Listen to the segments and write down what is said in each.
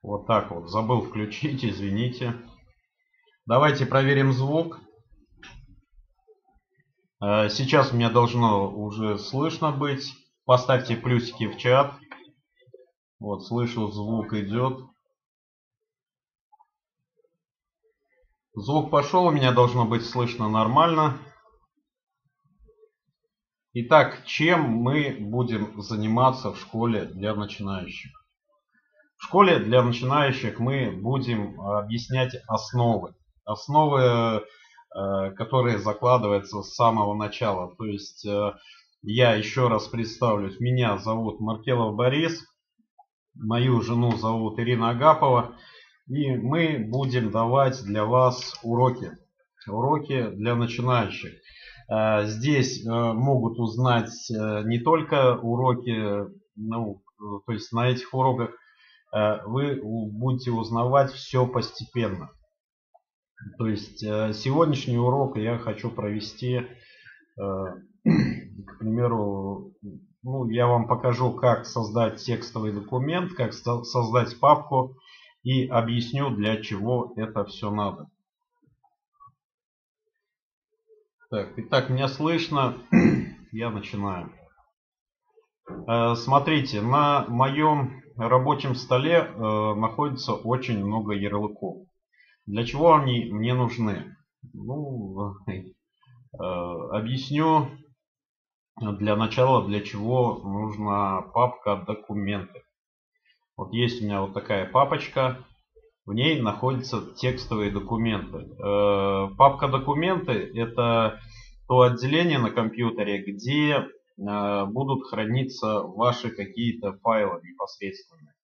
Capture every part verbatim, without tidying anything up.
Вот так вот. Забыл включить, извините. Давайте проверим звук. Сейчас мне должно уже слышно быть. Поставьте плюсики в чат. Вот, слышу, звук идет. Звук пошел, у меня должно быть слышно нормально. Итак, чем мы будем заниматься в школе для начинающих? В школе для начинающих мы будем объяснять основы. Основы, которые закладываются с самого начала. То есть, я еще раз представлюсь. Меня зовут Маркелов Борис. Мою жену зовут Ирина Агапова. И мы будем давать для вас уроки. Уроки для начинающих. Здесь могут узнать не только уроки, ну, то есть на этих уроках вы будете узнавать все постепенно. То есть сегодняшний урок я хочу провести, к примеру, ну, я вам покажу, как создать текстовый документ, как создать папку и объясню, для чего это все надо. Так, итак, меня слышно. Я начинаю. Смотрите, на моем рабочем столе находится очень много ярлыков. Для чего они мне нужны? Ну, объясню для начала, для чего нужна папка «Документы». Вот есть у меня вот такая папочка. В ней находятся текстовые документы. Папка «Документы» — это то отделение на компьютере, где будут храниться ваши какие-то файлы непосредственно.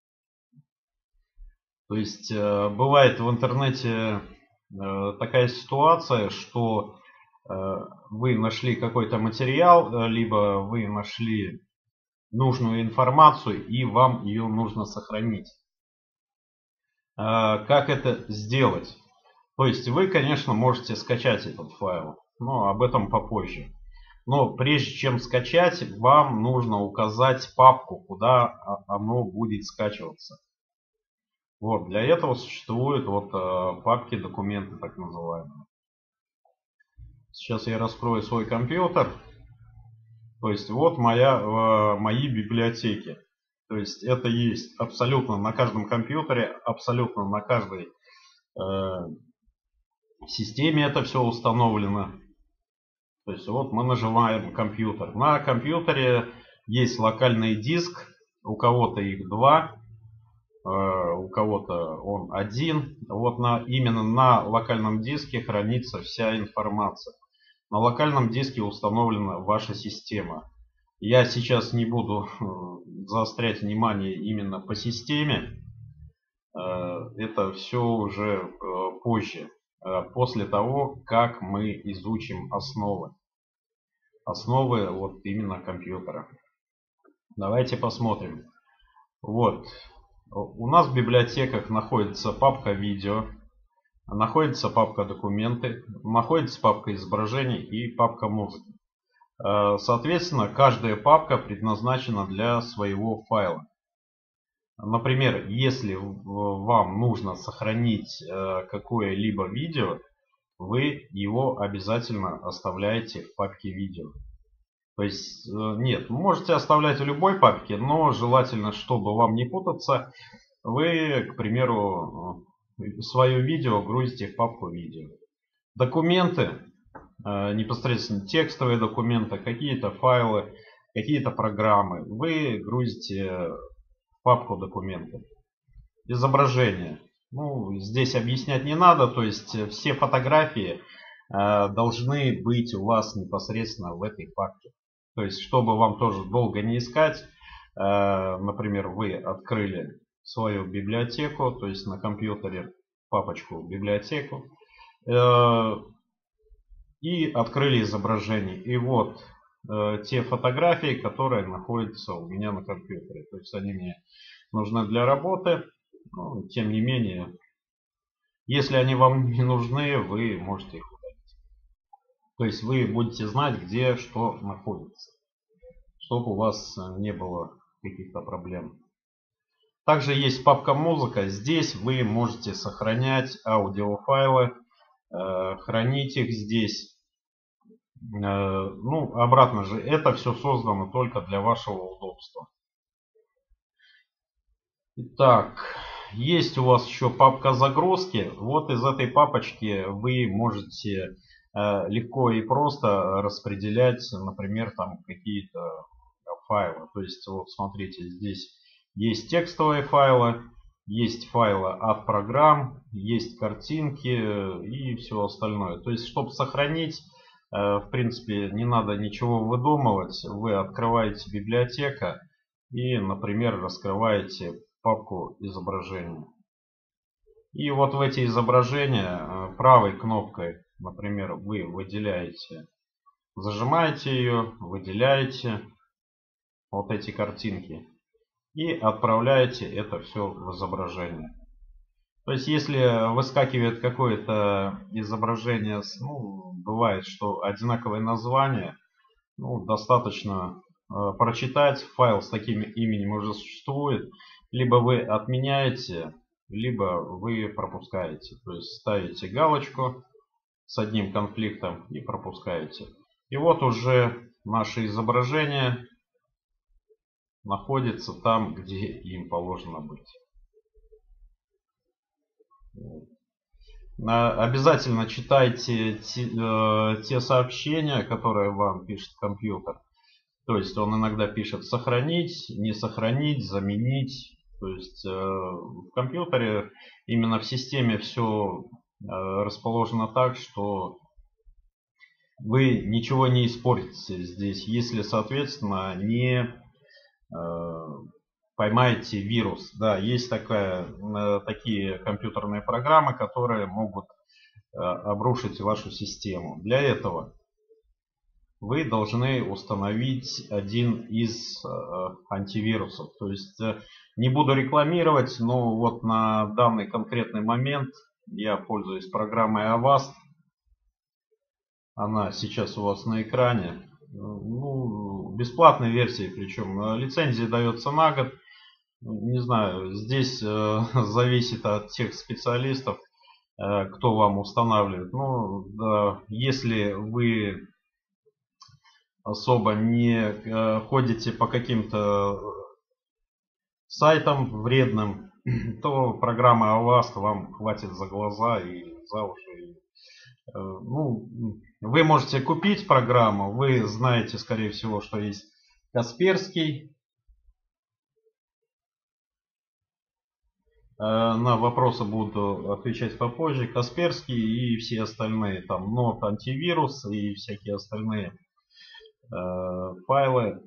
То есть бывает в интернете такая ситуация, что вы нашли какой-то материал, либо вы нашли нужную информацию и вам ее нужно сохранить. Как это сделать? То есть вы, конечно, можете скачать этот файл, но об этом попозже. Но прежде чем скачать, вам нужно указать папку, куда оно будет скачиваться. Вот, для этого существуют вот папки «Документы», так называемые. Сейчас я раскрою свой компьютер. То есть вот моя, мои библиотеки. То есть это есть абсолютно на каждом компьютере, абсолютно на каждой э, системе это все установлено. То есть вот мы нажимаем компьютер. На компьютере есть локальный диск. У кого-то их два, э, у кого-то он один. Вот на, именно на локальном диске хранится вся информация. На локальном диске установлена ваша система. Я сейчас не буду заострять внимание именно по системе. Это все уже позже, после того, как мы изучим основы. Основы вот именно компьютера. Давайте посмотрим. Вот. У нас в библиотеках находится папка «Видео», находится папка «Документы», находится папка «Изображений» и папка «Музыка». Соответственно, каждая папка предназначена для своего файла. Например, если вам нужно сохранить какое-либо видео, вы его обязательно оставляете в папке «Видео». То есть, нет, можете оставлять в любой папке, но желательно, чтобы вам не путаться, вы, к примеру, свое видео грузите в папку «Видео». Документы, непосредственно текстовые документы, какие-то файлы, какие-то программы, вы грузите в папку «Документы». Изображения. Ну, здесь объяснять не надо, то есть все фотографии должны быть у вас непосредственно в этой папке. То есть, чтобы вам тоже долго не искать, например, вы открыли свою библиотеку, то есть на компьютере папочку «Библиотеку», и открыли изображение. И вот те фотографии, которые находятся у меня на компьютере. То есть они мне нужны для работы, но тем не менее, если они вам не нужны, вы можете их удалить. То есть вы будете знать, где что находится, чтобы у вас не было каких-то проблем. Также есть папка музыка. Здесь вы можете сохранять аудиофайлы, э, хранить их здесь. Э, ну, обратно же, это все создано только для вашего удобства. Итак, есть у вас еще папка загрузки. Вот из этой папочки вы можете э, легко и просто распределять, например, там какие-то файлы. То есть, вот смотрите, здесь есть текстовые файлы, есть файлы от программ, есть картинки и все остальное. То есть, чтобы сохранить, э, в принципе, не надо ничего выдумывать. Вы открываете библиотека и, например, раскрываете папку изображения. И вот в эти изображения правой кнопкой, например, вы выделяете, зажимаете ее, выделяете вот эти картинки и отправляете это все в изображение. То есть, если выскакивает какое-то изображение, ну, бывает, что одинаковое название, ну, достаточно э, прочитать. Файл с таким именем уже существует. Либо вы отменяете, либо вы пропускаете. То есть ставите галочку с одним конфликтом и пропускаете. И вот уже наше изображение находится там, где им положено быть. Обязательно читайте те, э, те сообщения, которые вам пишет компьютер. То есть он иногда пишет сохранить, не сохранить, заменить. То есть э, в компьютере, именно в системе все э, расположено так, что вы ничего не испортите здесь, если, соответственно, не э, поймаете вирус. Да, есть такая, э, такие компьютерные программы, которые могут э, обрушить вашу систему. Для этого вы должны установить один из э, антивирусов. То есть э, не буду рекламировать, но вот на данный конкретный момент я пользуюсь программой Avast. Она сейчас у вас на экране. Ну, бесплатной версии, причем лицензия дается на год. Не знаю, здесь э, зависит от тех специалистов, э, кто вам устанавливает. Ну, да, если вы особо не э, ходите по каким-то сайтам вредным, то программа Avast вам хватит за глаза и за уши. И, э, ну, вы можете купить программу, вы знаете, скорее всего, что есть Касперский. Э, на вопросы буду отвечать попозже. Касперский и все остальные, там, нот антивирус и всякие остальные э, файлы.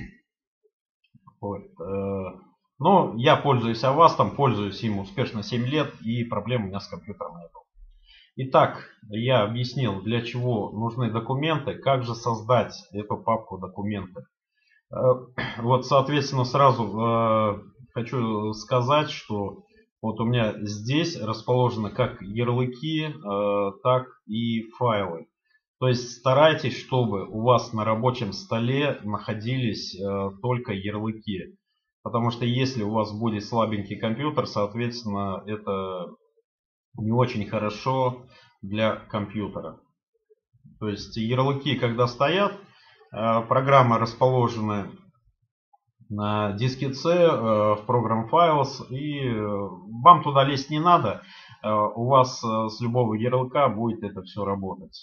Вот. Но я пользуюсь Avast, пользуюсь им успешно семь лет, и проблем у меня с компьютером нет. Итак, я объяснил, для чего нужны документы, как же создать эту папку документы. Вот, соответственно, сразу хочу сказать, что вот у меня здесь расположены как ярлыки, так и файлы. То есть старайтесь, чтобы у вас на рабочем столе находились э, только ярлыки. Потому что если у вас будет слабенький компьютер, соответственно, это не очень хорошо для компьютера. То есть ярлыки, когда стоят, э, программы расположены на диске C э, в Program Files, и э, вам туда лезть не надо. Э, у вас э, с любого ярлыка будет это все работать.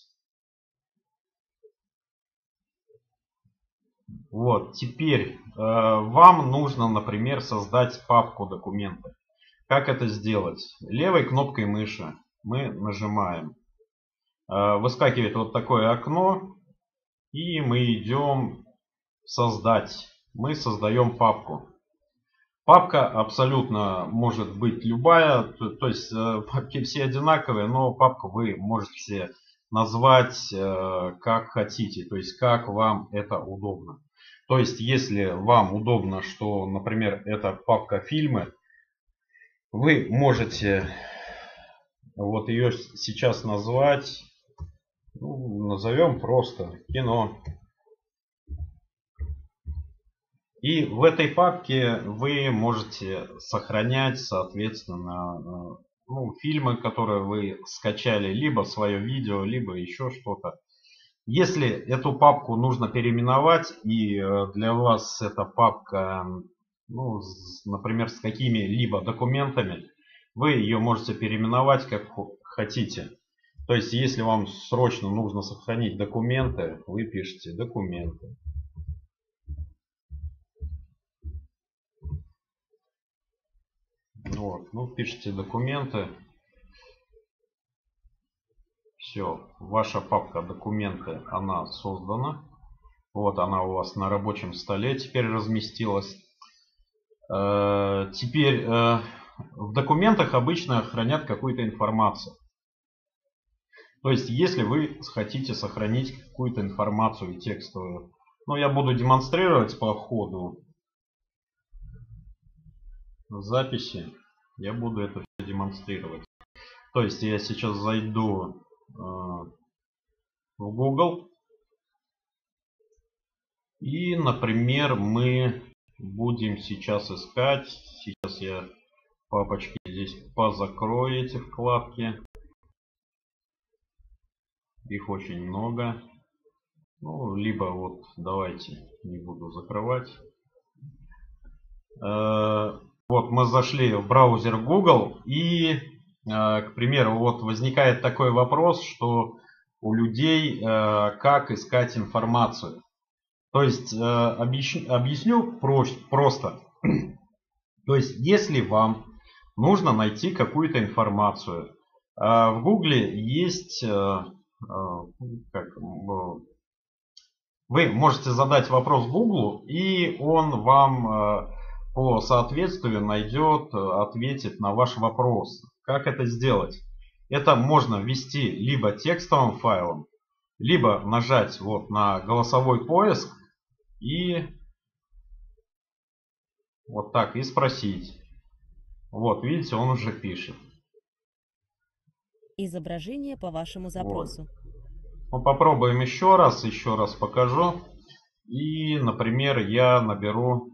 Вот, теперь э, вам нужно, например, создать папку документы. Как это сделать? Левой кнопкой мыши мы нажимаем. Э, выскакивает вот такое окно. И мы идем создать. Мы создаем папку. Папка абсолютно может быть любая. То, то есть э, папки все одинаковые, но папку вы можете назвать э, как хотите. То есть как вам это удобно. То есть, если вам удобно, что, например, это папка фильмы, вы можете вот ее сейчас назвать, ну, назовем просто кино. И в этой папке вы можете сохранять, соответственно, ну, фильмы, которые вы скачали, либо свое видео, либо еще что-то. Если эту папку нужно переименовать, и для вас эта папка, ну, например, с какими-либо документами, вы ее можете переименовать как хотите. То есть, если вам срочно нужно сохранить документы, вы пишете «Документы». Вот, ну, пишите «Документы». Все, ваша папка «Документы», она создана. Вот она у вас на рабочем столе теперь разместилась. Теперь в документах обычно хранят какую-то информацию. То есть, если вы хотите сохранить какую-то информацию текстовую, ну, я буду демонстрировать по ходу записи, я буду это все демонстрировать. То есть, я сейчас зайду э, в Google, и, например, мы будем сейчас искать, сейчас я папочки здесь позакрою, эти вкладки. Их очень много. Ну, либо вот давайте не буду закрывать. Вот мы зашли в браузер Google, и, к примеру, вот возникает такой вопрос, что у людей как искать информацию. То есть объясню, объясню просто. То есть если вам нужно найти какую-то информацию, в Гугле есть, как, вы можете задать вопрос Гуглу, и он вам по соответствию найдет, ответит на ваш вопрос. Как это сделать? Это можно ввести либо текстовым файлом, либо нажать вот на голосовой поиск и вот так и спросить. Вот, видите, он уже пишет. Изображение по вашему запросу. Вот. Ну, попробуем еще раз, еще раз покажу. И, например, я наберу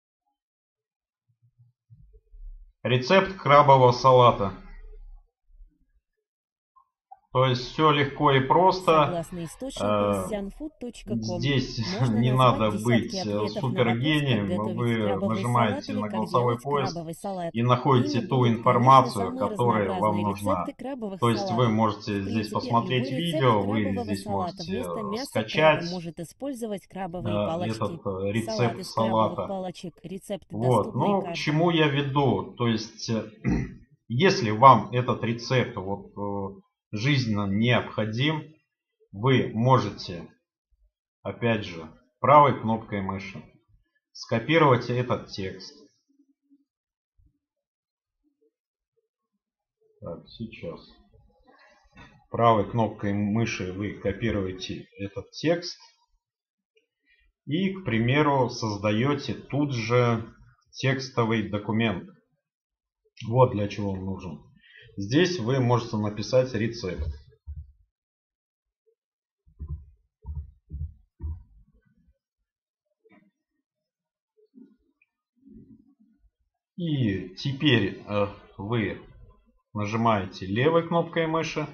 рецепт крабового салата. То есть все легко и просто. Согласно источнику сянфуд точка ком, здесь можно не надо быть супергением. Вы нажимаете на голосовой поиск и находите Ими ту информацию, которая вам нужна. То есть вы можете В здесь принципе, посмотреть любой видео, вы крабового здесь салата можете вместо мяса скачать краба может использовать крабовые э, палочки. этот э, Салат рецепт из крабовых салата. палочек. Рецепты Вот, доступные ну к чему каждому. я веду? То есть, э, если вам этот рецепт вот э, жизненно необходим, вы можете, опять же, правой кнопкой мыши скопировать этот текст. Так, сейчас. Правой кнопкой мыши вы копируете этот текст. И, к примеру, создаете тут же текстовый документ. Вот для чего он нужен. Здесь вы можете написать рецепт. И теперь э, вы нажимаете левой кнопкой мыши.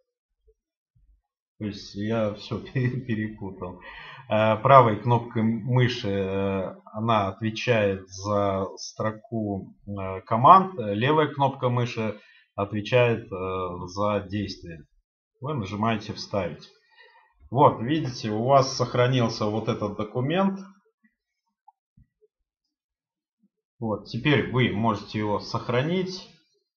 То есть я все перепутал. Э, правой кнопкой мыши э, она отвечает за строку э, команд. Левая кнопка мыши отвечает э, за действие. Вы нажимаете «Вставить». Вот, видите, у вас сохранился вот этот документ. Вот, теперь вы можете его сохранить.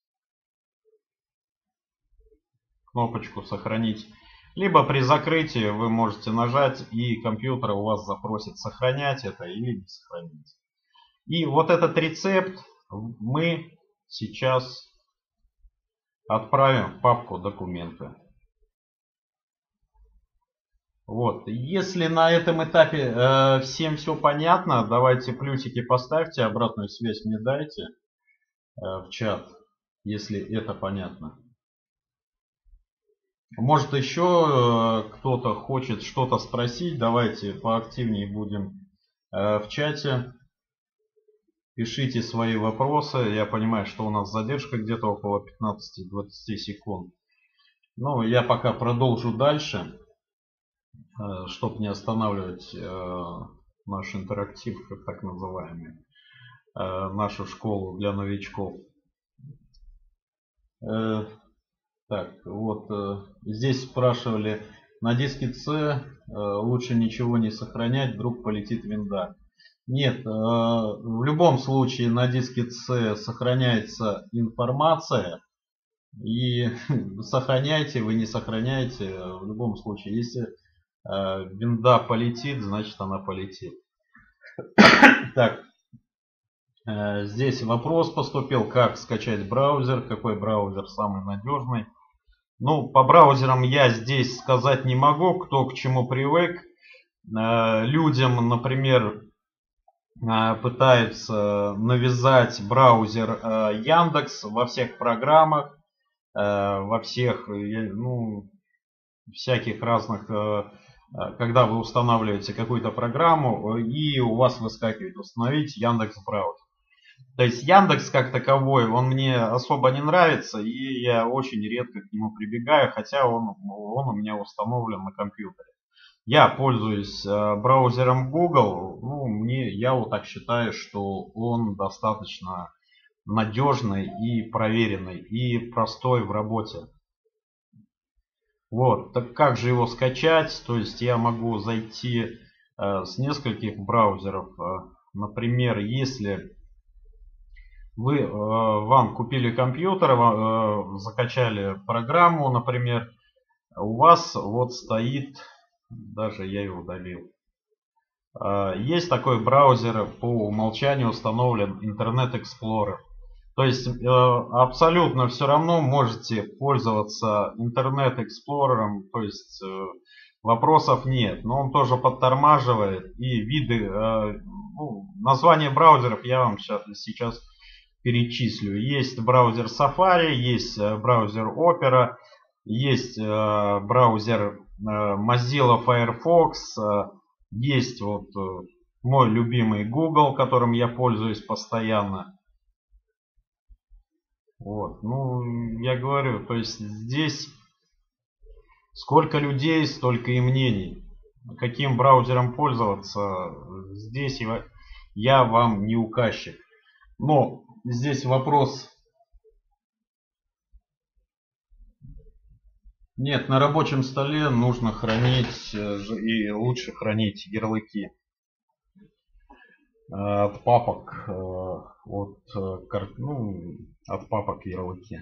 Кнопочку «Сохранить». Либо при закрытии вы можете нажать, и компьютер у вас запросит сохранять это или не сохранить. И вот этот рецепт мы сейчас отправим в папку «Документы». Вот. Если на этом этапе э, всем все понятно, давайте плюсики поставьте, обратную связь мне дайте э, в чат, если это понятно. Может еще э, кто-то хочет что-то спросить, давайте поактивнее будем э, в чате. Пишите свои вопросы. Я понимаю, что у нас задержка где-то около пятнадцати-двадцати секунд. Ну, я пока продолжу дальше, чтобы не останавливать наш интерактив, как так называемый, нашу школу для новичков. Так, вот здесь спрашивали, на диске C лучше ничего не сохранять, вдруг полетит винда. Нет, в любом случае на диске C сохраняется информация. И сохраняйте, вы не сохраняете, в любом случае, если винда полетит, значит она полетит. Так, здесь вопрос поступил, как скачать браузер, какой браузер самый надежный. Ну, по браузерам я здесь сказать не могу, кто к чему привык. Людям, например, пытаются навязать браузер Яндекс во всех программах, во всех, ну, всяких разных, когда вы устанавливаете какую-то программу и у вас выскакивает установить Яндекс браузер. То есть Яндекс как таковой, он мне особо не нравится, и я очень редко к нему прибегаю, хотя он, он у меня установлен на компьютере. Я пользуюсь браузером Google, ну, мне, я вот так считаю, что он достаточно надежный и проверенный, и простой в работе. Вот, так как же его скачать? То есть я могу зайти э, с нескольких браузеров. Э, например, если вы, э, вам купили компьютер, э, закачали программу, например, у вас вот стоит, даже я его удалил, э, есть такой браузер, по умолчанию установлен Internet Explorer. То есть э, абсолютно все равно можете пользоваться Internet Explorer, то есть э, вопросов нет. Но он тоже подтормаживает и виды, э, ну, название браузеров я вам сейчас, сейчас перечислю. Есть браузер Safari, есть браузер Opera, есть э, браузер э, Mozilla Firefox, э, есть вот э, мой любимый Google, которым я пользуюсь постоянно. Вот, ну, я говорю, то есть здесь сколько людей, столько и мнений. Каким браузером пользоваться, здесь я вам не указчик. Но здесь вопрос... Нет, на рабочем столе нужно хранить, и лучше хранить ярлыки от папок, от, ну, от папок ярлыки.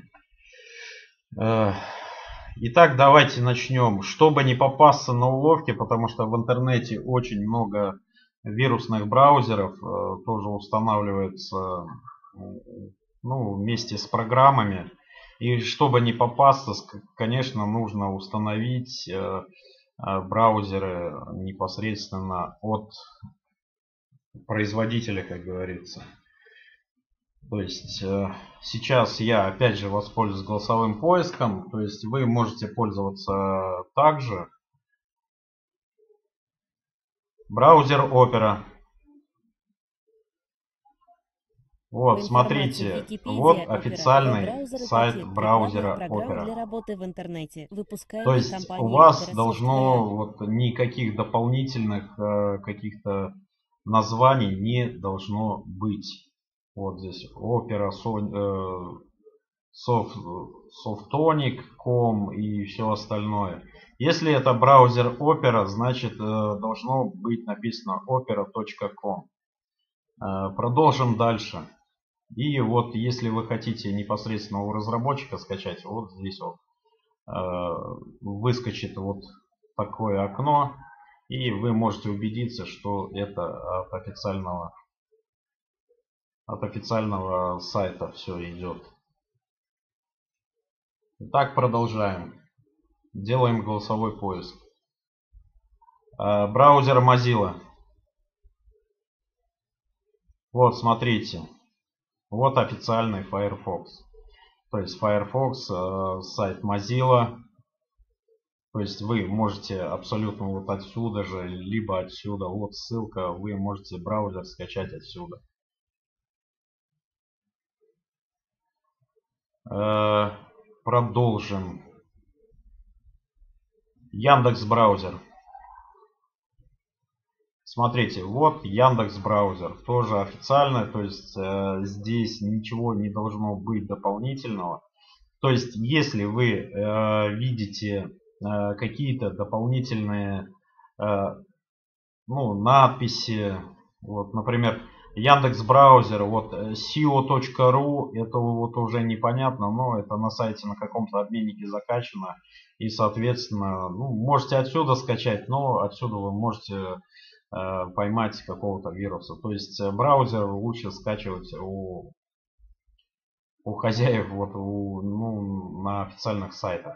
Итак, давайте начнем. Чтобы не попасться на уловки, потому что в интернете очень много вирусных браузеров, тоже устанавливается, ну, вместе с программами. И чтобы не попасться, конечно, нужно установить браузеры непосредственно от производителя, как говорится. То есть э, сейчас я опять же воспользуюсь голосовым поиском. То есть вы можете пользоваться также. Браузер Opera. Вот, смотрите, вот официальный сайт браузера Opera. Для работы в интернете, То есть у вас должно вот никаких дополнительных э, каких-то названий не должно быть. Вот здесь Opera, Soft, Softonic точка ком и все остальное. Если это браузер Opera, значит должно быть написано opera точка ком. Продолжим дальше. И вот если вы хотите непосредственно у разработчика скачать, вот здесь вот выскочит вот такое окно. И вы можете убедиться, что это от официального От официального сайта все идет. Итак, продолжаем. Делаем голосовой поиск. Браузер Mozilla. Вот, смотрите. Вот официальный Firefox. То есть Firefox, сайт Mozilla. То есть вы можете абсолютно вот отсюда же, либо отсюда. Вот ссылка. Вы можете браузер скачать отсюда. Э, продолжим. Яндекс браузер. Смотрите, вот Яндекс браузер, тоже официально, то есть э, здесь ничего не должно быть дополнительного. То есть если вы э, видите э, какие-то дополнительные э, ну, надписи, вот, например, Яндекс браузер, вот си о точка ру, это вот уже непонятно, но это на сайте на каком-то обменнике закачано, и соответственно, ну, можете отсюда скачать, но отсюда вы можете э, поймать какого-то вируса. То есть э, браузер лучше скачивать у, у хозяев вот у, ну, на официальных сайтах.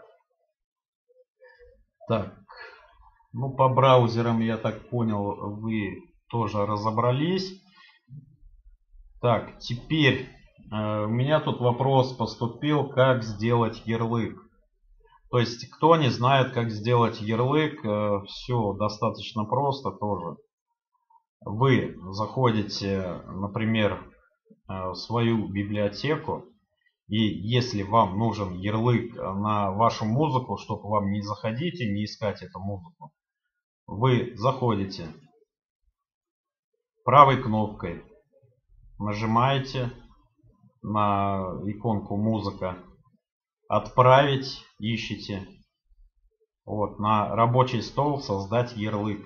Так, ну по браузерам, я так понял, вы тоже разобрались. Так, теперь э, у меня тут вопрос поступил, как сделать ярлык. То есть, кто не знает, как сделать ярлык, э, все достаточно просто тоже. Вы заходите, например, э, в свою библиотеку, и если вам нужен ярлык на вашу музыку, чтобы вам не заходить и не искать эту музыку, вы заходите правой кнопкой, нажимаете на иконку музыка, отправить, ищите, вот, на рабочий стол создать ярлык.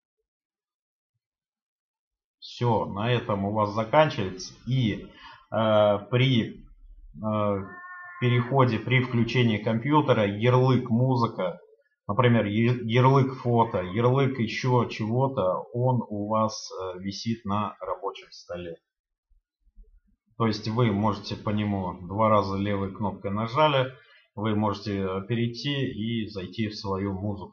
Все, на этом у вас заканчивается. И э, при э, переходе, при включении компьютера, ярлык музыка, например, ярлык фото, ярлык еще чего-то, он у вас э, висит на рабочем столе. То есть вы можете по нему два раза левой кнопкой нажали, вы можете перейти и зайти в свою музыку.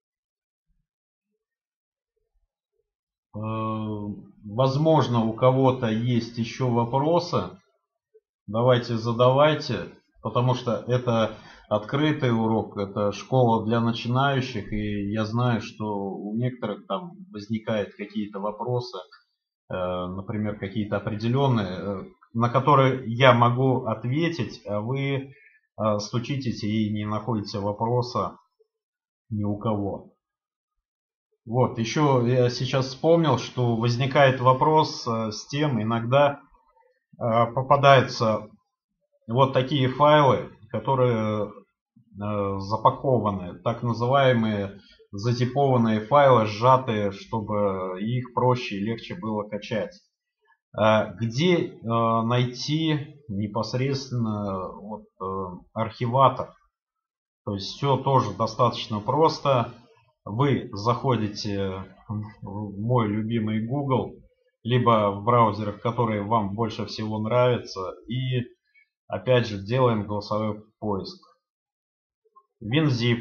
Возможно, у кого-то есть еще вопросы. Давайте задавайте, потому что это открытый урок, это школа для начинающих, и я знаю, что у некоторых там возникают какие-то вопросы, например, какие-то определенные, на которые я могу ответить, а вы стучитесь и не находите вопроса ни у кого. Вот, еще я сейчас вспомнил, что возникает вопрос с тем, иногда попадаются вот такие файлы, которые запакованы, так называемые зазипованные файлы, сжатые, чтобы их проще и легче было качать. Где найти непосредственно вот архиватор? То есть все тоже достаточно просто. Вы заходите в мой любимый Google, либо в браузерах, которые вам больше всего нравятся, и опять же делаем голосовой поиск. WinZip.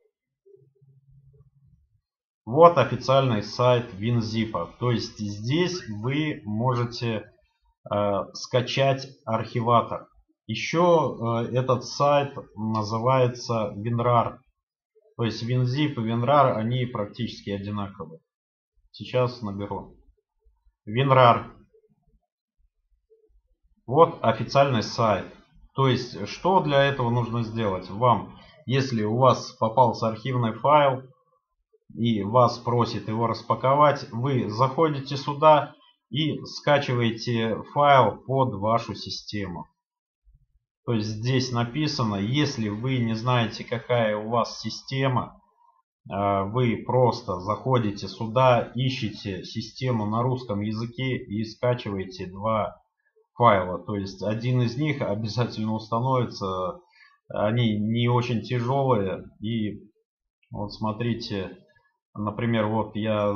Вот официальный сайт WinZip. То есть здесь вы можете э, скачать архиватор. Еще э, этот сайт называется WinRAR. То есть WinZip и WinRAR, они практически одинаковые. Сейчас наберу. WinRAR. Вот официальный сайт. То есть, что для этого нужно сделать? Вам, если у вас попался архивный файл и вас просит его распаковать, вы заходите сюда и скачиваете файл под вашу систему. То есть здесь написано, если вы не знаете, какая у вас система, вы просто заходите сюда, ищите систему на русском языке и скачиваете два файла. То есть один из них обязательно установится. Они не очень тяжелые. И вот смотрите, например, вот я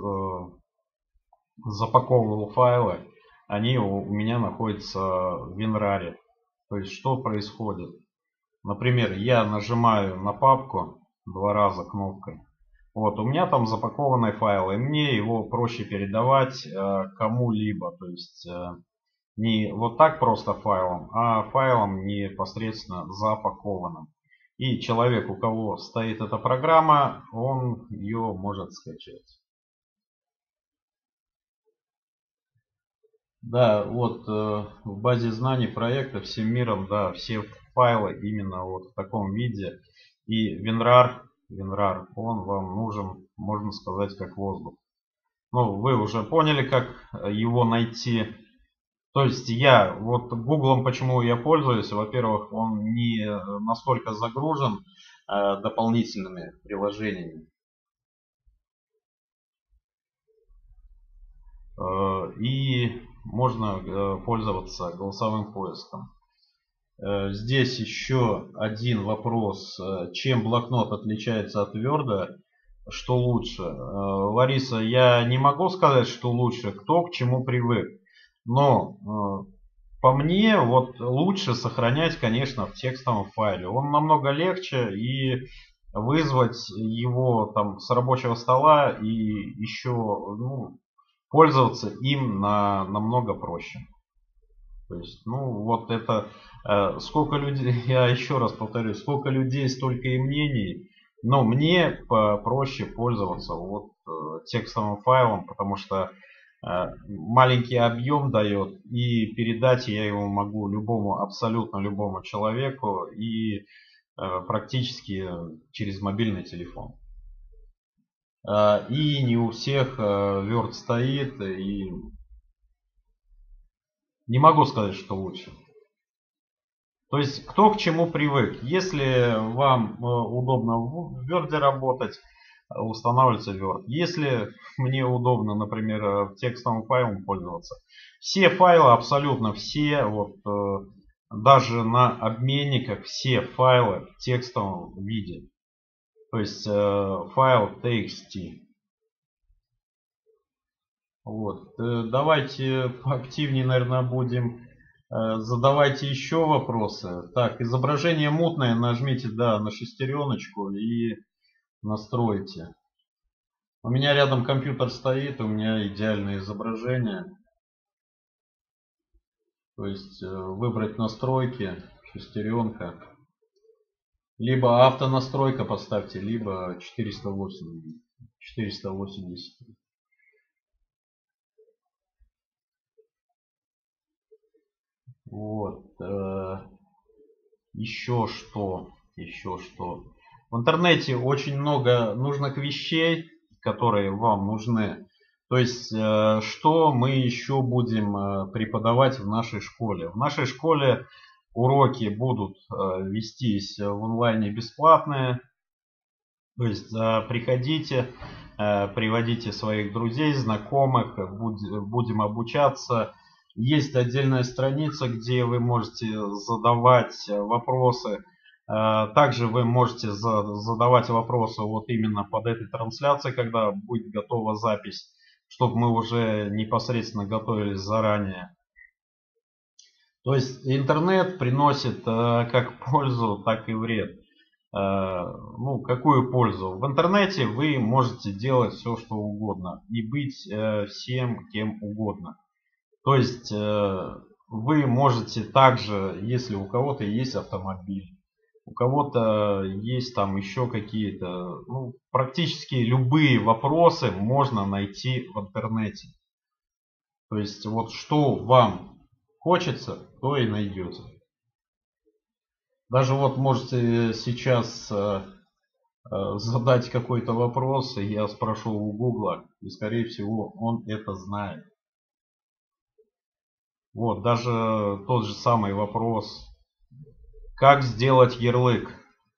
запаковывал файлы. Они у меня находятся в WinRAR. То есть что происходит? Например, я нажимаю на папку два раза кнопкой. Вот, у меня там запакованный файл, и мне его проще передавать э, кому-либо. То есть э, не вот так просто файлом, а файлом непосредственно запакованным. И человек, у кого стоит эта программа, он ее может скачать. Да, вот э, в базе знаний проекта всем миром, да, все файлы именно вот в таком виде. И WinRAR, WinRAR, он вам нужен, можно сказать, как воздух. Ну, вы уже поняли, как его найти. То есть я, вот Гуглом почему я пользуюсь, во-первых, он не настолько загружен э, дополнительными приложениями. Э, и можно э, пользоваться голосовым поиском. Э, здесь еще один вопрос. Чем блокнот отличается от Word? Что лучше? Э, Лариса, я не могу сказать, что лучше. Кто к чему привык. Но э, по мне, вот лучше сохранять, конечно, в текстовом файле. Он намного легче, и вызвать его там с рабочего стола и еще ну, пользоваться им на, намного проще. То есть, ну, вот это, э, сколько людей, я еще раз повторюсь, сколько людей, столько и мнений. Но мне проще пользоваться вот э, текстовым файлом, потому что э, маленький объем дает, и передать я его могу любому, абсолютно любому человеку, и э, практически через мобильный телефон. Э, и не у всех э, Word стоит, и не могу сказать, что лучше. То есть, кто к чему привык. Если вам удобно в Word работать, устанавливается Word. Если мне удобно, например, текстовым файлом пользоваться. Все файлы, абсолютно все, вот, даже на обменниках, все файлы в текстовом виде. То есть, файл txt. Вот. Давайте поактивнее, наверное, будем. Задавайте еще вопросы. Так, изображение мутное. Нажмите, да, на шестереночку и настройте. У меня рядом компьютер стоит, у меня идеальное изображение. То есть выбрать настройки, шестеренка. Либо автонастройка поставьте, либо четыреста восемьдесят. четыреста восемьдесят. Вот. Еще что? Еще что? В интернете очень много нужных вещей, которые вам нужны. То есть, что мы еще будем преподавать в нашей школе? В нашей школе уроки будут вестись в онлайне бесплатные. То есть, приходите, приводите своих друзей, знакомых, будем обучаться. Есть отдельная страница, где вы можете задавать вопросы. Также вы можете задавать вопросы вот именно под этой трансляцией, когда будет готова запись, чтобы мы уже непосредственно готовились заранее. То есть интернет приносит как пользу, так и вред. Ну, какую пользу? В интернете вы можете делать все, что угодно и быть всем кем угодно. То есть вы можете также, если у кого-то есть автомобиль, у кого-то есть там еще какие-то, ну, практически любые вопросы можно найти в интернете. То есть вот что вам хочется, то и найдете. Даже вот можете сейчас задать какой-то вопрос, и я спрошу у Гугла, и скорее всего он это знает. Вот, даже тот же самый вопрос. Как сделать ярлык?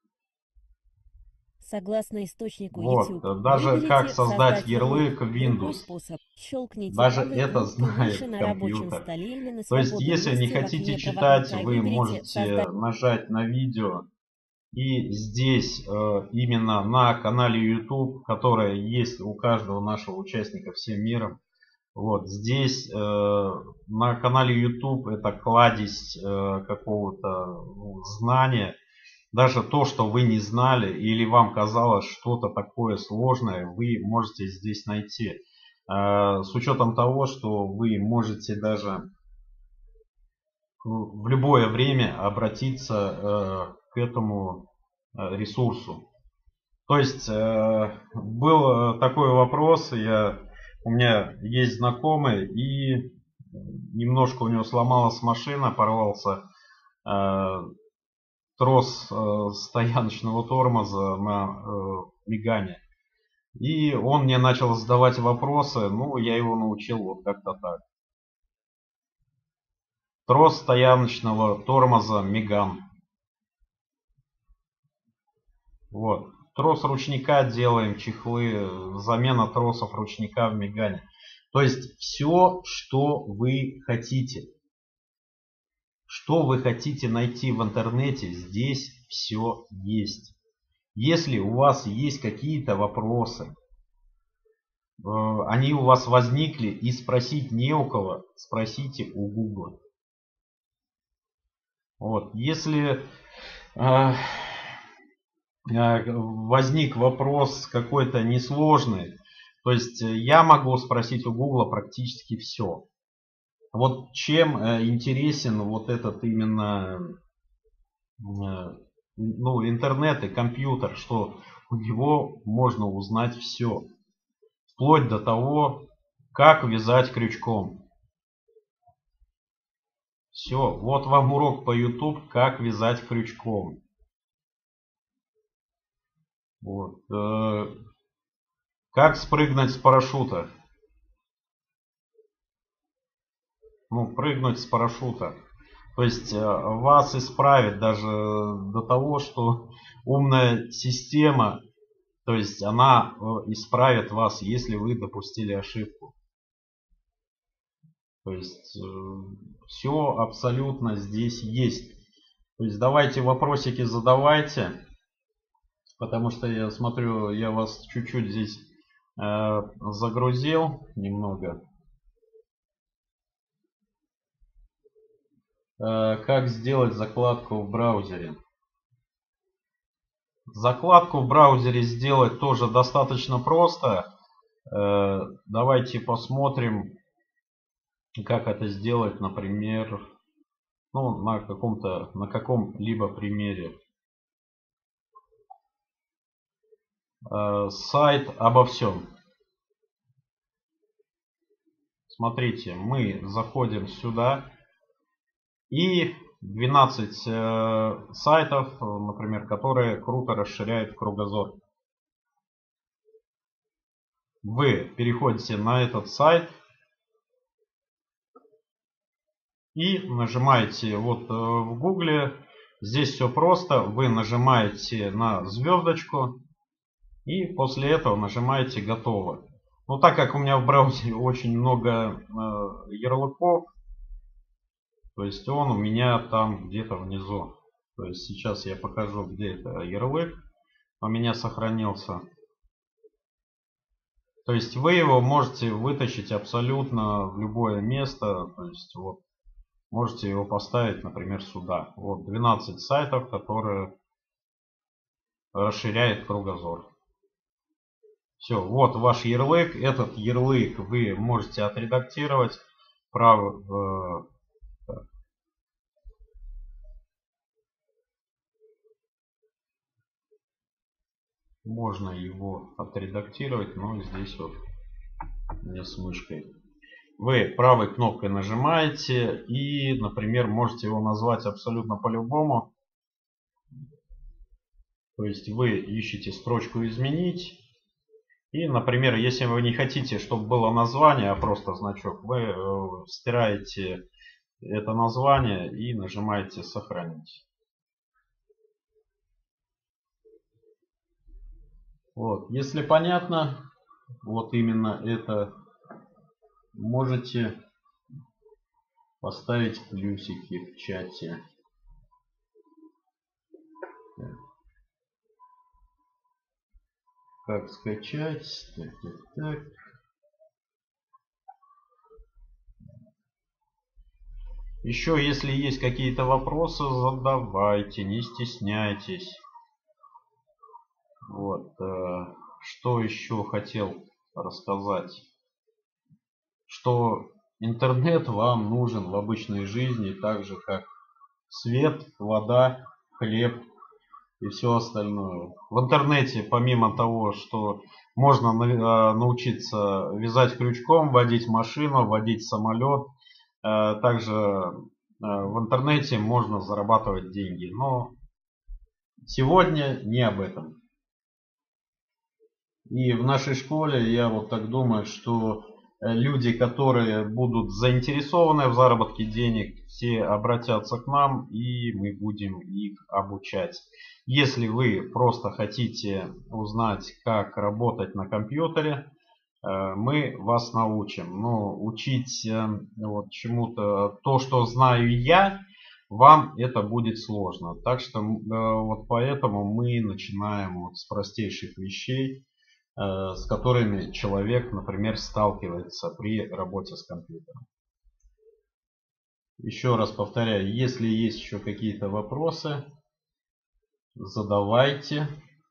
Согласно источнику Вот, YouTube, даже как создать ярлык в Другой Windows. способ. Щелкните Даже правой это кнопкой выше знает на рабочем компьютер. столе или на То есть, свободном если не месте в хотите окне читать, проводника вы выберите можете «Создать». нажать на видео. И здесь именно на канале YouTube, которое есть у каждого нашего участника всем миром, вот здесь э, на канале YouTube это кладезь э, какого-то ну, знания. Даже то, что вы не знали или вам казалось что-то такое сложное, вы можете здесь найти. Э, с учетом того, что вы можете даже в любое время обратиться э, к этому э, ресурсу. То есть э, был такой вопрос, я у меня есть знакомый, и немножко у него сломалась машина, порвался э, трос э, стояночного тормоза на э, мигане. И он мне начал задавать вопросы, ну, я его научил вот как-то так. Трос стояночного тормоза миган. Вот. Трос ручника делаем, чехлы, замена тросов ручника в мигане. То есть все, что вы хотите. Что вы хотите найти в интернете, здесь все есть. Если у вас есть какие-то вопросы, они у вас возникли, и спросить не у кого, спросите у Гугла. Вот. Если э, возник вопрос какой-то несложный, то есть я могу спросить у Гугла практически все. Вот чем интересен вот этот именно ну, интернет и компьютер, что у него можно узнать все. Вплоть до того, как вязать крючком. Все, вот вам урок по YouTube, как вязать крючком. Вот. Как спрыгнуть с парашюта. Ну, прыгнуть с парашюта. То есть вас исправит даже до того, что умная система, то есть она исправит вас, если вы допустили ошибку. То есть все абсолютно здесь есть. То есть давайте вопросики задавайте, потому что я смотрю, я вас чуть-чуть здесь э, загрузил немного. Э, как сделать закладку в браузере? Закладку в браузере сделать тоже достаточно просто. Э, давайте посмотрим, как это сделать, например, ну, на каком-то, на каком-либо примере. Э, сайт обо всем. Смотрите, мы заходим сюда и двенадцать э, сайтов, например, которые круто расширяют кругозор. Вы переходите на этот сайт и нажимаете вот в Гугле. Здесь все просто. Вы нажимаете на звездочку и после этого нажимаете готово. Но так как у меня в браузере очень много э, ярлыков, то есть он у меня там где-то внизу. То есть сейчас я покажу, где это ярлык у меня сохранился. То есть вы его можете вытащить абсолютно в любое место. То есть вот можете его поставить, например, сюда. Вот двенадцать сайтов, которые расширяют кругозор. Все, вот ваш ярлык. Этот ярлык вы можете отредактировать. Право, э, можно его отредактировать, но здесь вот не с мышкой. Вы правой кнопкой нажимаете и, например, можете его назвать абсолютно по-любому. То есть вы ищете строчку «Изменить». И, например, если вы не хотите, чтобы было название, а просто значок, вы э, стираете это название и нажимаете «Сохранить». Вот. Если понятно, вот именно это, можете поставить плюсики в чате. Как скачать? Так, так, так. Еще, если есть какие-то вопросы, задавайте, не стесняйтесь. Вот. Что еще хотел рассказать? Что интернет вам нужен в обычной жизни, так же как свет, вода, хлеб и все остальное. В интернете, помимо того, что можно научиться вязать крючком, водить машину, водить самолет, также в интернете можно зарабатывать деньги. Но Сегодня не об этом. И в нашей школе, я вот так думаю, что люди, которые будут заинтересованы в заработке денег, все обратятся к нам, и мы будем их обучать. Если вы просто хотите узнать, как работать на компьютере, мы вас научим. Но учить вот чему-то то, что знаю я, вам это будет сложно. Так что вот поэтому мы начинаем вот с простейших вещей, с которыми человек, например, сталкивается при работе с компьютером. Еще раз повторяю, если есть еще какие-то вопросы, задавайте.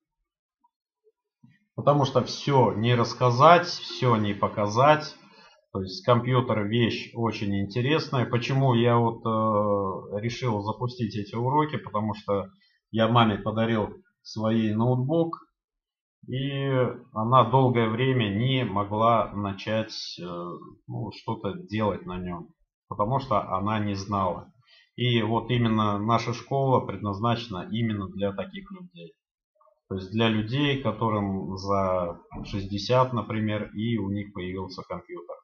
Потому что все не рассказать, все не показать. То есть компьютер вещь очень интересная. Почему я вот э, решил запустить эти уроки? Потому что я маме подарил свой ноутбук. И она долгое время не могла начать э, ну, что-то делать на нем. Потому что она не знала. И вот именно наша школа предназначена именно для таких людей. То есть для людей, которым за шестьдесят, например, и у них появился компьютер.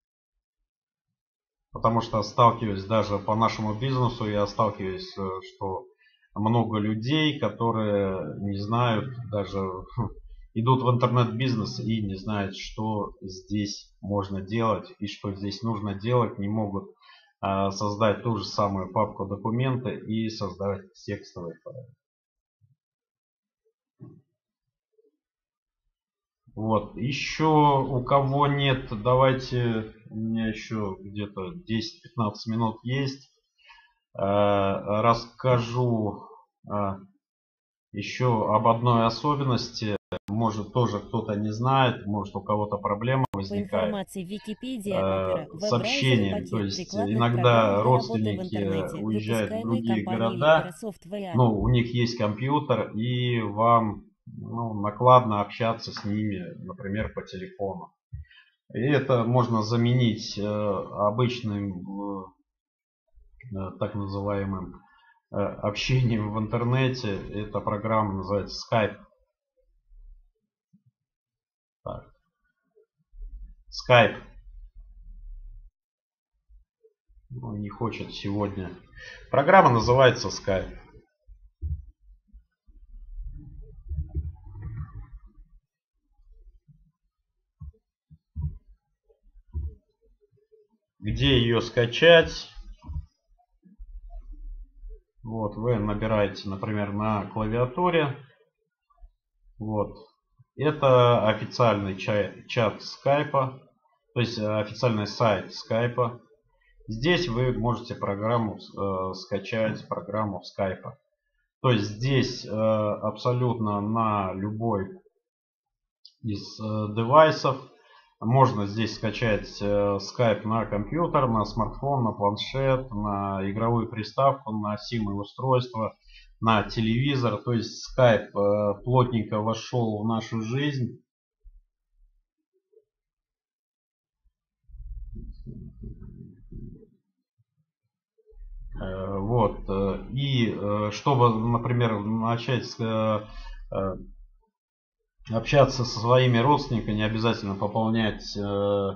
Потому что сталкиваюсь даже по нашему бизнесу, я сталкиваюсь, что много людей, которые не знают, даже идут в интернет-бизнес и не знают, что здесь можно делать и что здесь нужно делать, не могут создать ту же самую папку документы и создать текстовый файл. Вот, еще у кого нет, давайте, у меня еще где-то десять-пятнадцать минут есть. Расскажу еще об одной особенности. Может, тоже кто-то не знает, может, у кого-то проблема возникает. По информации Википедии, Opera, Сообщением, то есть иногда родственники уезжают в другие города, но у них есть компьютер, и вам ну, накладно общаться с ними, например, по телефону. И это можно заменить э, обычным э, так называемым э, общением в интернете. Эта программа называется Skype. Так. Skype. Ну, не хочет сегодня. Программа называется Skype. Где ее скачать? Вот, вы набираете, например, на клавиатуре. Вот. Это официальный чат, чат скайпа. То есть официальный сайт скайпа. Здесь вы можете программу э, скачать, программу скайпа. То есть здесь э, абсолютно на любой из э, девайсов. Можно здесь скачать э, Skype на компьютер, на смартфон, на планшет, на игровую приставку, на сим-устройство, на телевизор. То есть Skype э, плотненько вошел в нашу жизнь. Э, вот. И э, чтобы, например, начать э, э, общаться со своими родственниками, не обязательно пополнять э,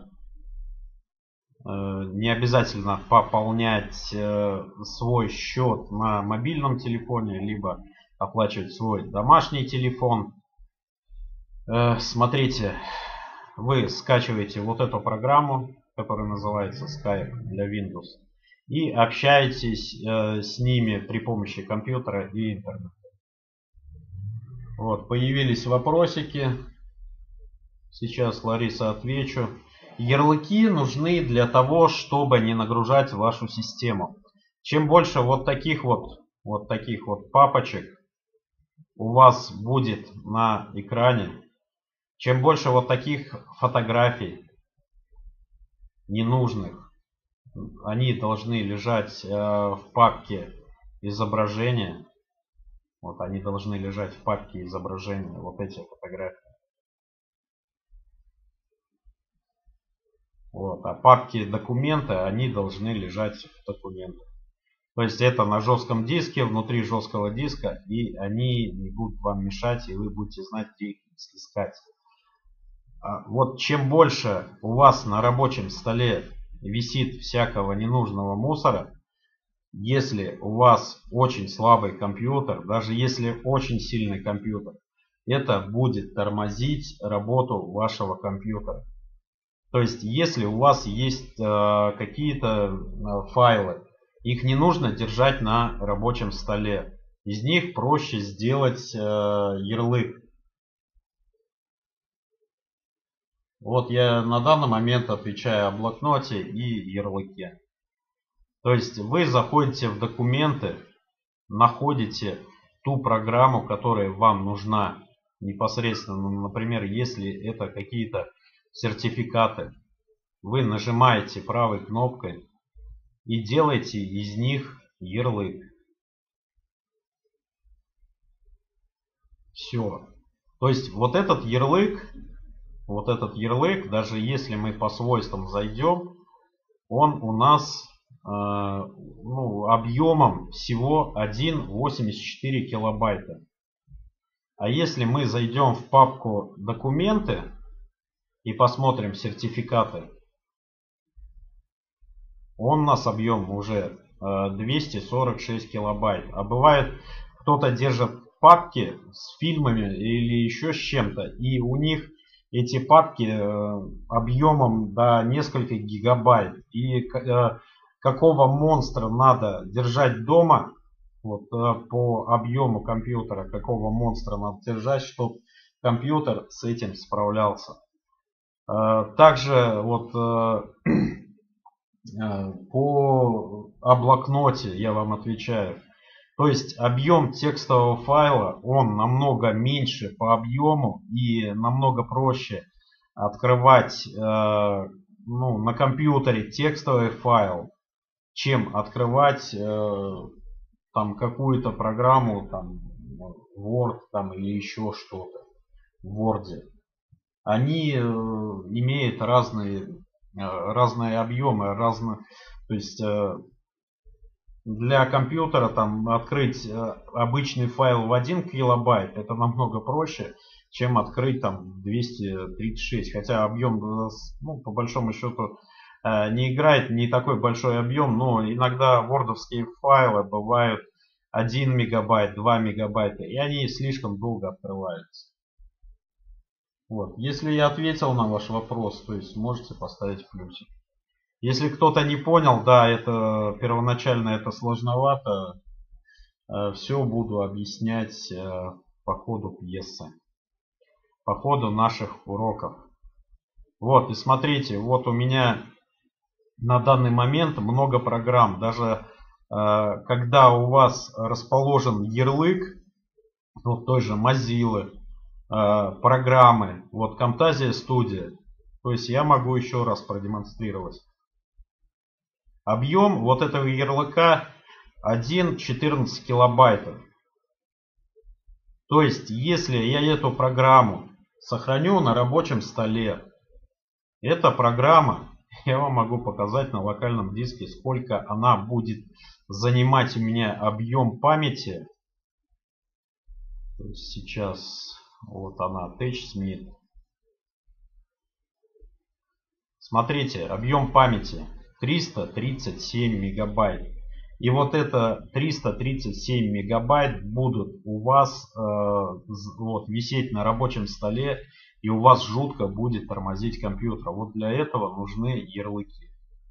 не обязательно пополнять свой счет на мобильном телефоне, либо оплачивать свой домашний телефон. Смотрите, вы скачиваете вот эту программу, которая называется Skype для Windows, и общаетесь с ними при помощи компьютера и интернета. Вот, появились вопросики. Сейчас, Лариса, отвечу. Ярлыки нужны для того, чтобы не нагружать вашу систему. Чем больше вот таких вот, вот таких вот папочек у вас будет на экране, чем больше вот таких фотографий ненужных, они должны лежать э, в папке изображения. Вот они должны лежать в папке изображения, вот эти фотографии. Вот. А папки документы, они должны лежать в документах. То есть это на жестком диске, внутри жесткого диска, и они не будут вам мешать, и вы будете знать, где их искать. Вот чем больше у вас на рабочем столе висит всякого ненужного мусора, если у вас очень слабый компьютер, даже если очень сильный компьютер, это будет тормозить работу вашего компьютера. То есть если у вас есть э, какие-то э, файлы, их не нужно держать на рабочем столе. Из них проще сделать э, ярлык. Вот я на данный момент отвечаю о блокноте и ярлыке. То есть вы заходите в документы, находите ту программу, которая вам нужна непосредственно. Например, если это какие-то сертификаты, вы нажимаете правой кнопкой и делаете из них ярлык. Все. То есть вот этот ярлык, вот этот ярлык, даже если мы по свойствам зайдем, он у нас э, ну, объемом всего один целых восемьдесят четыре килобайта. А если мы зайдем в папку документы и посмотрим сертификаты, он у нас объем уже э, двести сорок шесть килобайт. А бывает, кто-то держит папки с фильмами или еще с чем-то, и у них эти папки э, объемом до нескольких гигабайт. И э, какого монстра надо держать дома, вот, э, по объему компьютера, какого монстра надо держать, чтобы компьютер с этим справлялся. Э, также вот э, э, по о блокноте я вам отвечаю. То есть объем текстового файла, он намного меньше по объему и намного проще открывать э, ну, на компьютере текстовый файл, чем открывать э, там какую-то программу, там Word там, или еще что-то в Word. Они э, имеют разные, э, разные объемы, разные, то есть э, для компьютера там открыть обычный файл в один килобайт это намного проще, чем открыть там двести тридцать шесть. Хотя объем, ну, по большому счету, не играет не такой большой объем, но иногда вордовские файлы бывают один мегабайт, два мегабайта, и они слишком долго открываются. Вот. Если я ответил на ваш вопрос, то есть можете поставить плюсик. Если кто-то не понял, да, это первоначально это сложновато. Все буду объяснять по ходу пьесы, по ходу наших уроков. Вот, и смотрите, вот у меня на данный момент много программ. Даже когда у вас расположен ярлык, вот той же Mozilla, программы, вот Camtasia Studio, то есть я могу еще раз продемонстрировать. Объем вот этого ярлыка один целых четырнадцать килобайтов. То есть, если я эту программу сохраню на рабочем столе, эта программа, я вам могу показать на локальном диске, сколько она будет занимать у меня объем памяти. То есть сейчас вот она, TouchSmith. Смотрите, объем памяти триста тридцать семь мегабайт. И вот это триста тридцать семь мегабайт будут у вас э, вот, висеть на рабочем столе, и у вас жутко будет тормозить компьютер. Вот для этого нужны ярлыки.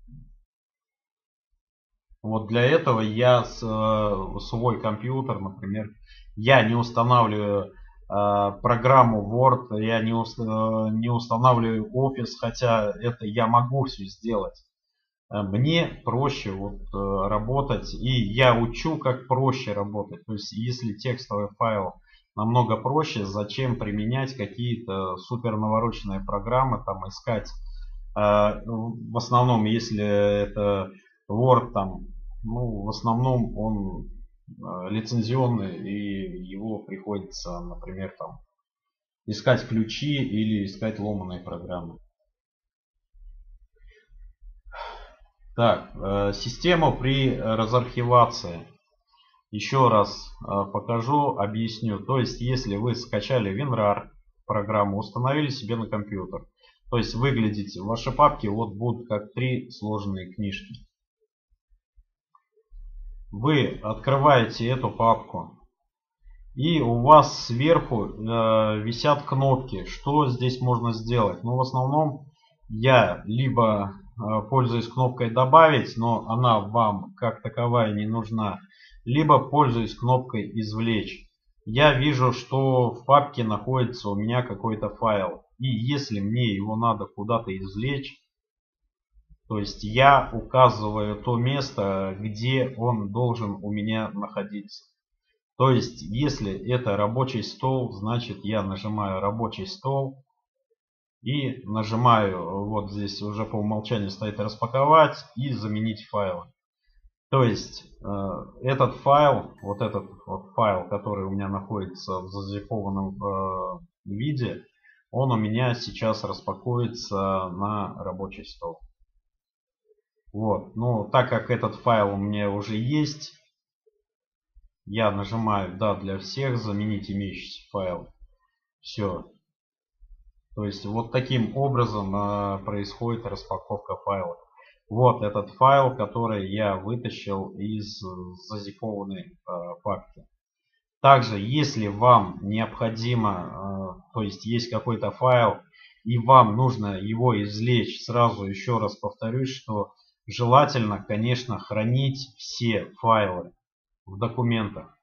Вот для этого я с, э, свой компьютер, например, я не устанавливаю э, программу Word, я не, уст, э, не устанавливаю Office, хотя это я могу все сделать. Мне проще вот, э, работать, и я учу, как проще работать. То есть, если текстовый файл намного проще, зачем применять какие-то супер навороченные программы, там искать. Э, в основном, если это Word, там, ну, в основном он э, лицензионный, и его приходится, например, там, искать ключи или искать ломаные программы. Так, э, систему при разархивации. Еще раз э, покажу, объясню. То есть, если вы скачали WinRAR программу, установили себе на компьютер, то есть выглядите, ваши папки вот будут как три сложенные книжки. Вы открываете эту папку, и у вас сверху э, висят кнопки. Что здесь можно сделать? Ну, в основном я либо э, пользуюсь кнопкой «Добавить», но она вам как таковая не нужна, либо пользуюсь кнопкой «Извлечь». Я вижу, что в папке находится у меня какой-то файл. И если мне его надо куда-то извлечь, то есть я указываю то место, где он должен у меня находиться. То есть, если это рабочий стол, значит я нажимаю рабочий стол и нажимаю, вот здесь уже по умолчанию стоит распаковать и заменить файлы. То есть, этот файл, вот этот вот файл, который у меня находится в зазипованном виде, он у меня сейчас распакуется на рабочий стол. Вот, но так как этот файл у меня уже есть, я нажимаю «Да» для всех, заменить имеющийся файл. Все. То есть вот таким образом э, происходит распаковка файла. Вот этот файл, который я вытащил из зазипованной э, папки. Также, если вам необходимо, э, то есть есть какой-то файл, и вам нужно его извлечь, сразу еще раз повторюсь, что желательно, конечно, хранить все файлы в документах.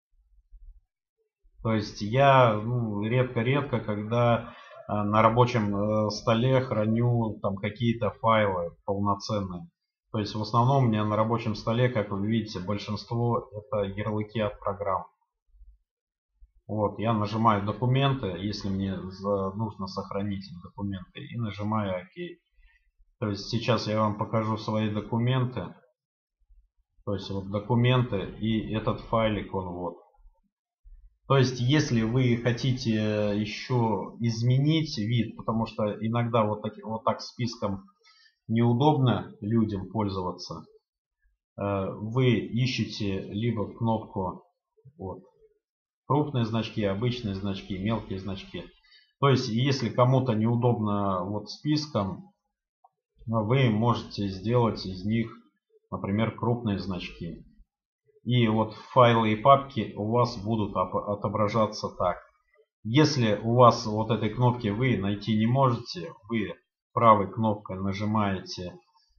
То есть я ну, редко-редко, когда э, на рабочем э, столе храню там какие-то файлы полноценные. То есть в основном у меня на рабочем столе, как вы видите, большинство это ярлыки от программ. Вот, я нажимаю документы, если мне за, нужно сохранить документы, и нажимаю ОК. То есть сейчас я вам покажу свои документы. То есть вот документы и этот файлик, он вот. То есть, если вы хотите еще изменить вид, потому что иногда вот так, вот так списком неудобно людям пользоваться, вы ищете либо кнопку вот, крупные значки, обычные значки, мелкие значки. То есть, если кому-то неудобно вот списком, вы можете сделать из них, например, крупные значки. И вот файлы и папки у вас будут отображаться так. Если у вас вот этой кнопки вы найти не можете, вы правой кнопкой нажимаете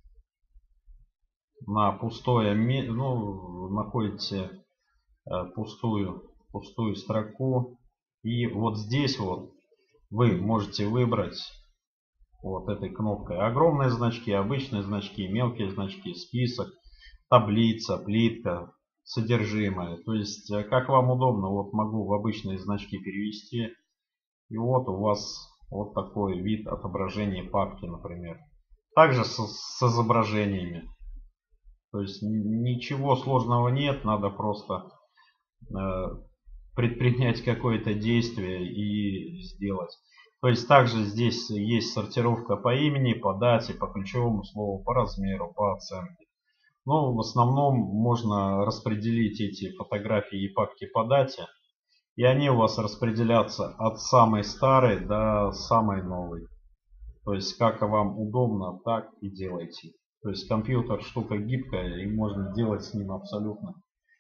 на пустое, ну, находите пустую, пустую строку. И вот здесь вот вы можете выбрать вот этой кнопкой огромные значки, обычные значки, мелкие значки, список, таблица, плитка, содержимое. То есть, как вам удобно, вот могу в обычные значки перевести. И вот у вас вот такой вид отображения папки, например. Также с, с изображениями. То есть, ничего сложного нет, надо просто э, предпринять какое-то действие и сделать. То есть, также здесь есть сортировка по имени, по дате, по ключевому слову, по размеру, по оценке. Но в основном можно распределить эти фотографии и папки по дате. И они у вас распределятся от самой старой до самой новой. То есть как вам удобно, так и делайте. То есть компьютер штука гибкая и можно делать с ним абсолютно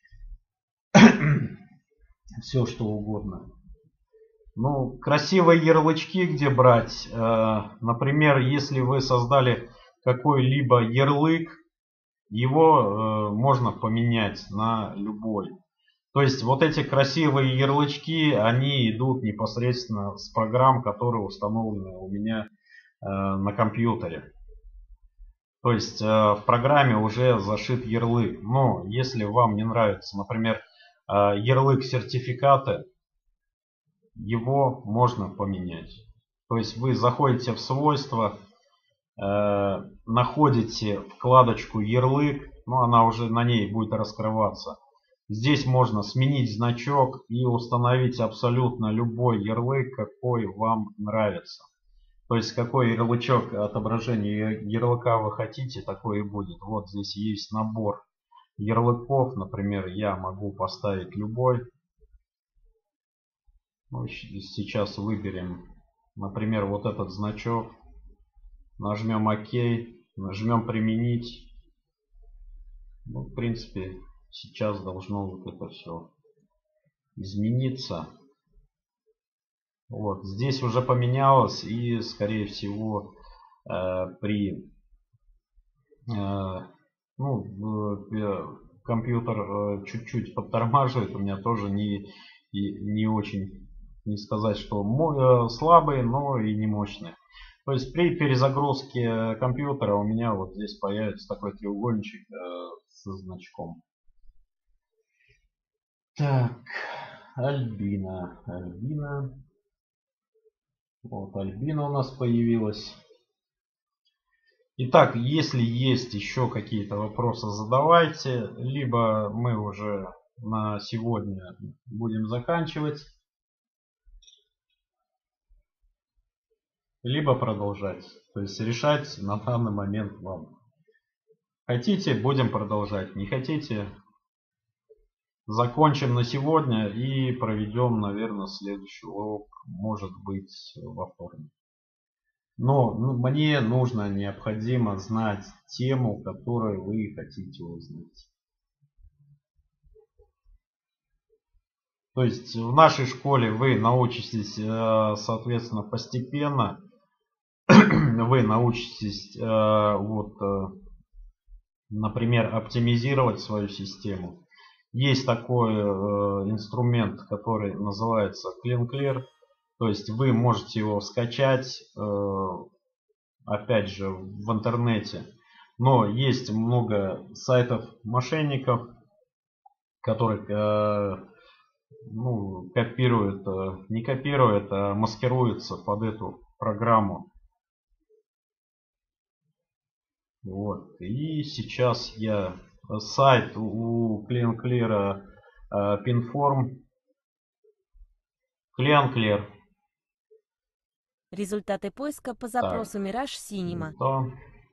все что угодно. Ну, красивые ярлычки где брать? Например, если вы создали какой-либо ярлык, его э, можно поменять на любой. То есть вот эти красивые ярлычки, они идут непосредственно с программ, которые установлены у меня э, на компьютере. То есть э, в программе уже зашит ярлык. Но если вам не нравится, например, э, ярлык сертификата, его можно поменять. То есть вы заходите в свойства, находите вкладочку ярлык, ну она уже на ней будет раскрываться. Здесь можно сменить значок и установить абсолютно любой ярлык, какой вам нравится. То есть какой ярлычок отображения ярлыка вы хотите, такой и будет. Вот здесь есть набор ярлыков. Например, я могу поставить любой. Ну, сейчас выберем, например, вот этот значок. Нажмем ОК. Нажмем применить. Ну, в принципе, сейчас должно вот это все измениться. Вот здесь уже поменялось, и скорее всего э, при э, ну, э, компьютер чуть-чуть э, подтормаживает. У меня тоже не, и, не очень, не сказать, что э, слабый, но и не мощный. То есть при перезагрузке компьютера у меня вот здесь появится такой треугольничек э, со значком. Так, Альбина, Альбина. Вот Альбина у нас появилась. Итак, если есть еще какие-то вопросы, задавайте. Либо мы уже на сегодня будем заканчивать, либо продолжать. То есть решать на данный момент вам. Хотите, будем продолжать. Не хотите, закончим на сегодня и проведем, наверное, следующий урок, может быть, во вторник. Но ну, мне нужно, необходимо знать тему, которую вы хотите узнать. То есть в нашей школе вы научитесь, соответственно, постепенно. Вы научитесь, вот, например, оптимизировать свою систему. Есть такой инструмент, который называется CleanClear. То есть вы можете его скачать, опять же, в интернете. Но есть много сайтов мошенников, которые ну, копируют, не копируют, а маскируются под эту программу. Вот. И сейчас я сайт у CleanClear Pinform. CleanClear. Результаты поиска по запросу Mirage Cinema. Да.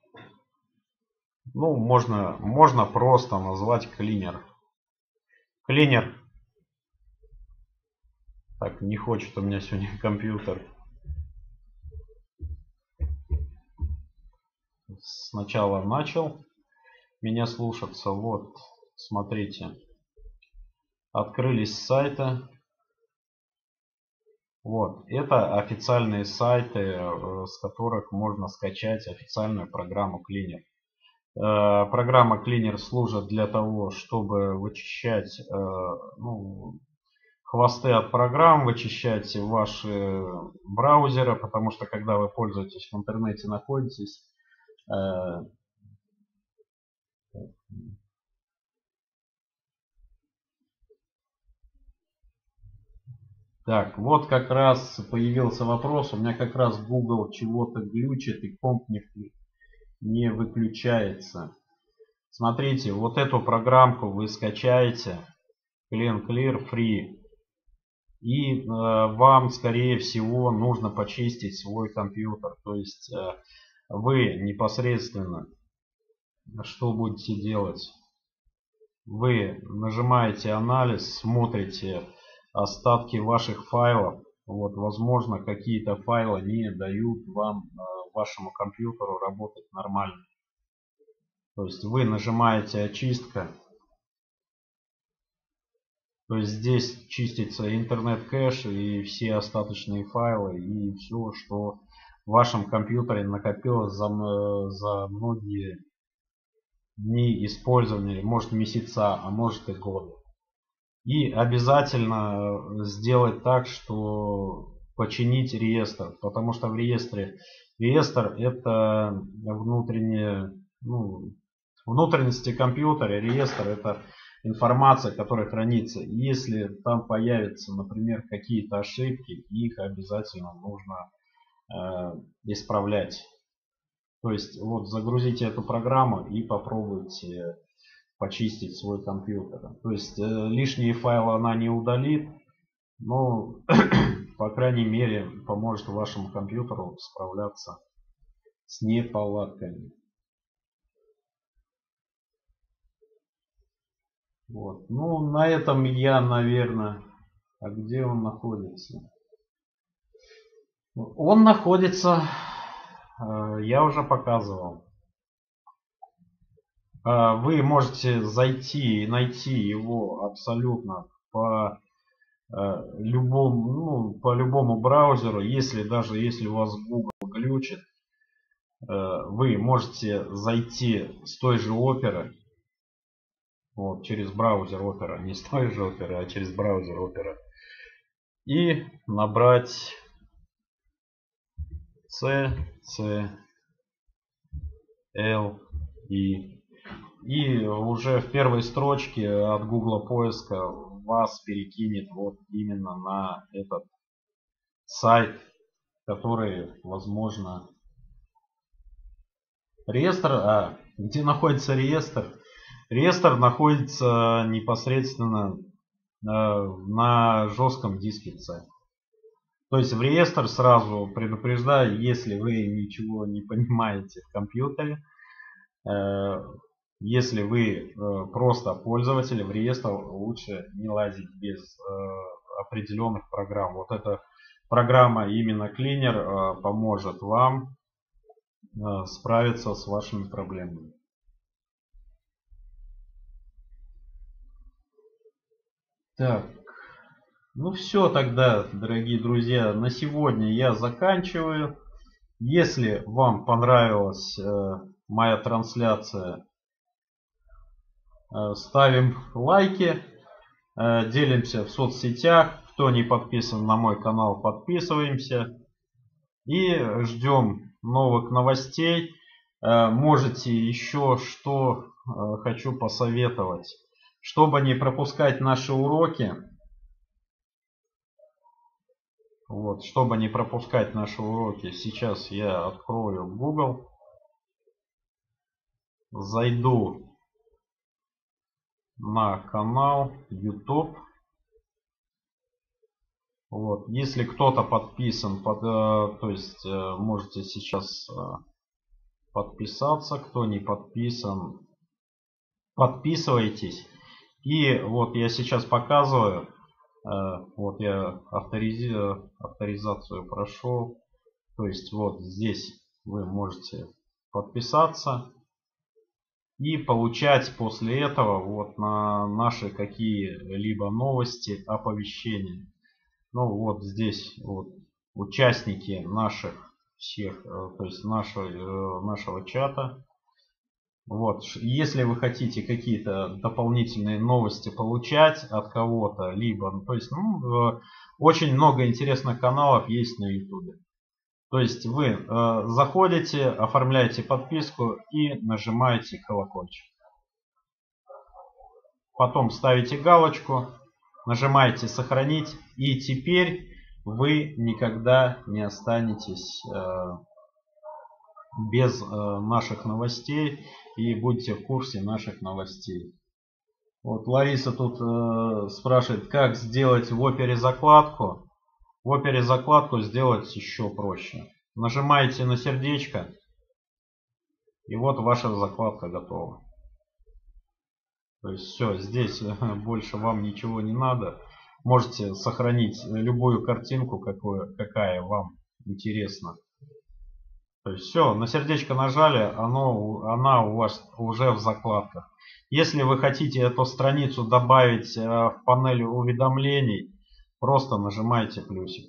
Ну, можно, можно просто назвать Cleaner. Cleaner. Так, не хочет у меня сегодня компьютер. Сначала начал меня слушаться. Вот, смотрите. Открылись сайты. Вот, это официальные сайты, с которых можно скачать официальную программу Cleaner. Программа Cleaner служит для того, чтобы вычищать ну, хвосты от программ, вычищать ваши браузеры, потому что когда вы пользуетесь в интернете, находитесь, так, вот как раз появился вопрос. У меня как раз Google чего-то глючит и комп не, не выключается. Смотрите, вот эту программку вы скачаете. CleanClear Free. И э, вам, скорее всего, нужно почистить свой компьютер. То есть э, вы непосредственно что будете делать? Вы нажимаете анализ, смотрите остатки ваших файлов. Вот, возможно, какие-то файлы не дают вам, вашему компьютеру, работать нормально. То есть вы нажимаете очистка. То есть здесь чистится интернет-кэш и все остаточные файлы и все, что в вашем компьютере накопилось за, за многие дни использования, может месяца, а может и годы. И обязательно сделать так, что починить реестр, потому что в реестре реестр это внутренние, ну, внутренности компьютера. Реестр это информация, которая хранится. Если там появятся, например, какие-то ошибки, их обязательно нужно э, исправлять. То есть вот загрузите эту программу и попробуйте почистить свой компьютер. То есть э, лишние файлы она не удалит, но по крайней мере, поможет вашему компьютеру справляться с неполадками. Вот. Ну, на этом я, наверное... А где он находится? Он находится... Я уже показывал. Вы можете зайти и найти его абсолютно по любому, ну, по любому браузеру. Если даже если у вас Google глючит, вы можете зайти с той же Opera. Вот, через браузер Opera. Не с той же Opera, а через браузер Opera. И набрать C, C, L, I. И уже в первой строчке от Google поиска вас перекинет вот именно на этот сайт, который, возможно, реестр, а где находится реестр? Реестр находится непосредственно э, на жестком диске C. То есть в реестр сразу предупреждаю, если вы ничего не понимаете в компьютере, э, если вы э, просто пользователь, в реестр лучше не лазить без э, определенных программ. Вот эта программа именно Cleaner э, поможет вам э, справиться с вашими проблемами. Так, ну все тогда, дорогие друзья, на сегодня я заканчиваю. Если вам понравилась э, моя трансляция, ставим лайки, делимся в соцсетях. Кто не подписан на мой канал, подписываемся. И ждем новых новостей. Можете еще что хочу посоветовать. Чтобы не пропускать наши уроки, вот, чтобы не пропускать наши уроки, сейчас я открою Google, зайду на канал YouTube. Вот. Если кто-то подписан, под, э, то есть э, можете сейчас э, подписаться. Кто не подписан, подписывайтесь. И вот я сейчас показываю. Э, вот я авторизи... авторизацию прошел. То есть вот здесь вы можете подписаться. И получать после этого вот на наши какие-либо новости, оповещения. Ну вот здесь вот участники наших всех, то есть нашего, нашего чата. Вот, если вы хотите какие-то дополнительные новости получать от кого-то, либо, то есть, ну, очень много интересных каналов есть на YouTube. То есть вы э, заходите, оформляете подписку и нажимаете колокольчик. Потом ставите галочку, нажимаете сохранить. И теперь вы никогда не останетесь э, без э, наших новостей и будете в курсе наших новостей. Вот Лариса тут э, спрашивает, как сделать в Опере закладку. В Опере закладку сделать еще проще. Нажимаете на сердечко, и вот ваша закладка готова. То есть все, здесь больше вам ничего не надо. Можете сохранить любую картинку, какую, какая вам интересна. То есть все, на сердечко нажали, оно, она у вас уже в закладках. Если вы хотите эту страницу добавить в панель уведомлений, просто нажимаете плюсик.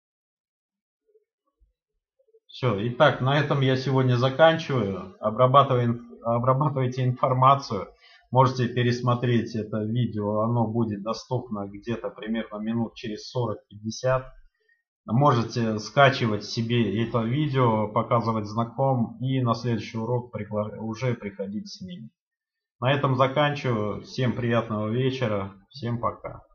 Все, итак, на этом я сегодня заканчиваю. Обрабатывайте информацию. Можете пересмотреть это видео. Оно будет доступно где-то примерно минут через сорок-пятьдесят. Можете скачивать себе это видео, показывать знакомым и на следующий урок уже приходить с ними. На этом заканчиваю. Всем приятного вечера. Всем пока.